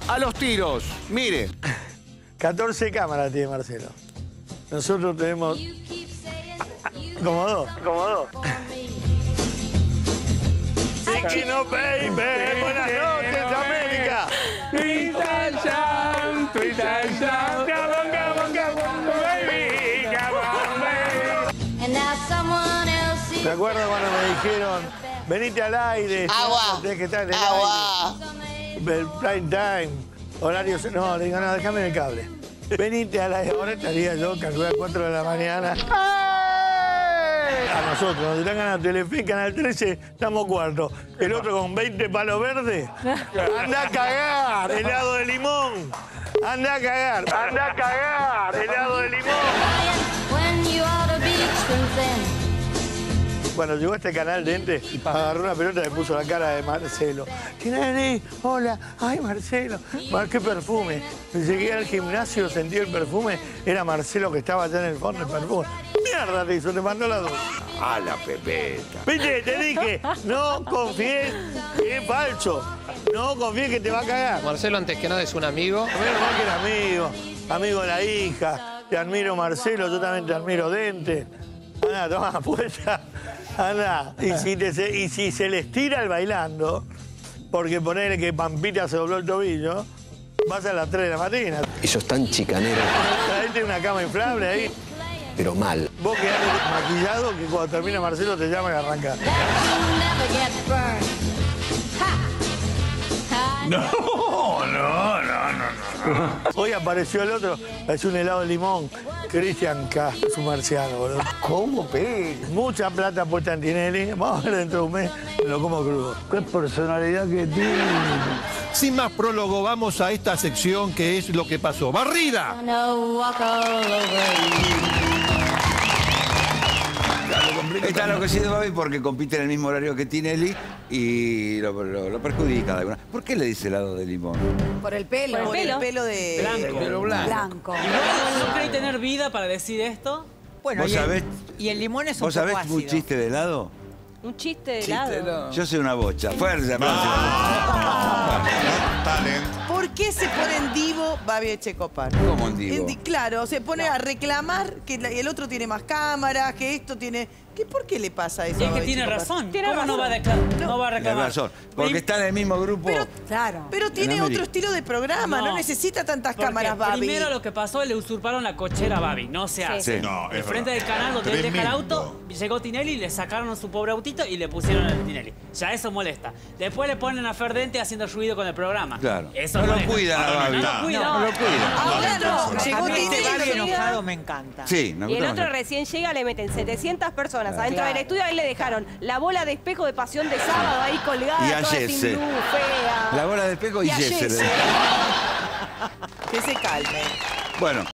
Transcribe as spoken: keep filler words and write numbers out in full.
a los tiros. Mire. catorce cámaras tiene Marcelo. Nosotros tenemos... Como dos, como dos. Chiquino Baby, buenas noches, América. Twist and shout, twist and shout, come on, come on, come on, baby, come on, baby. And now someone else is ¿Te acuerdas cuando me dijeron, venite al aire? Agua, tenés que estar en el agua. aire, el prime time, horario... No, le digo, no, déjame en el cable. Venite al aire, ahora estaría yo, calculo a las cuatro de la mañana. A nosotros, nos dirán ganas Telefe, Canal trece, estamos cuarto. El otro con veinte palos verdes. Anda a cagar, helado de limón. Anda a cagar, anda a cagar, helado de limón. when you ought to be cruising. Cuando llegó a este canal de ente, agarró una pelota y le puso la cara de Marcelo. Tinelli, hola, ay Marcelo, Mar, qué perfume. Llegué al gimnasio, sentí el perfume, era Marcelo que estaba allá en el fondo, el perfume. Mierda te hizo, te mandó la dos. A la pepeta. Viste, te dije, no confíes que es falso. No confíes que te va a cagar. Marcelo, antes que nada, es un amigo. Menos mal que era amigo, amigo de la hija. Te admiro, Marcelo, yo también te admiro, Dente. Anda, toma puesta. Anda. Y si, te se, y si se les tira el bailando, porque ponele que Pampita se dobló el tobillo, vas a las tres de la mañana. Ellos tan chicaneros, Traete una cama inflable ahí. pero mal. Vos quedás maquillado que cuando termina Marcelo te llama y arranca. No, no, no, no, no. Hoy apareció el otro, es un helado de limón. Cristian K, es un marciano, boludo. ¿Cómo pega? Mucha plata puesta en Tinelli. Vamos a ver dentro de un mes, me lo como crudo. Qué personalidad que tiene. Sin más prólogo, vamos a esta sección que es lo que pasó. ¡Barrida! No, walk all over Está enloquecido, Babi, porque compite en el mismo horario que Tinelli y lo, lo, lo perjudica de alguna. ¿Por qué le dice helado de limón? Por el pelo. Por el pelo. de... Blanco. Pelo blanco. Blanco. Igual no creí tener vida para decir esto. Bueno, ¿Vos y el, sabés, y el limón es un ¿Vos sabés poco un ácido. chiste de helado? Un chiste de helado. Yo soy una bocha. Fuerza, ¿Por qué se pone en divo Babi Echecopar? ¿Cómo en divo? En di- claro, se pone a reclamar que la- el otro tiene más cámaras, que esto tiene... ¿Qué, ¿Por qué le pasa eso? Y es a que Babi tiene Echecopar? razón. Tiene ¿Cómo no razón. va a reclamar? No, No. va a Tienes reclamar. razón. Porque Prim- está en el mismo grupo. Pero, Claro. pero tiene América. otro estilo de programa, no, No. necesita tantas Porque cámaras, Babi. primero lo que pasó, le usurparon la cochera a Babi. No se hace. Sí. No, es El frente verdad. del canal donde él deja el Tremendo. auto, llegó Tinelli, le sacaron su pobre autito y le pusieron el Tinelli. Ya eso molesta. Después le ponen a Ferdente haciendo ruido con el programa. Claro. Eso no lo molesta. cuida, Ah, no, Babi. No lo cuida. No lo cuida. Ahora no, llegó A mí este Tinelli. Babi lo- enojado me encanta. Sí, nos Y el gusta otro más. recién llega, le meten setecientas personas Claro. adentro del Claro. estudio, ahí le dejaron la bola de espejo de Pasión de Sábado ahí colgada, Y a toda sin Jesse. luz, fea. La bola de espejo y, Y a Jesse. Jesse. Que se calme. Bueno,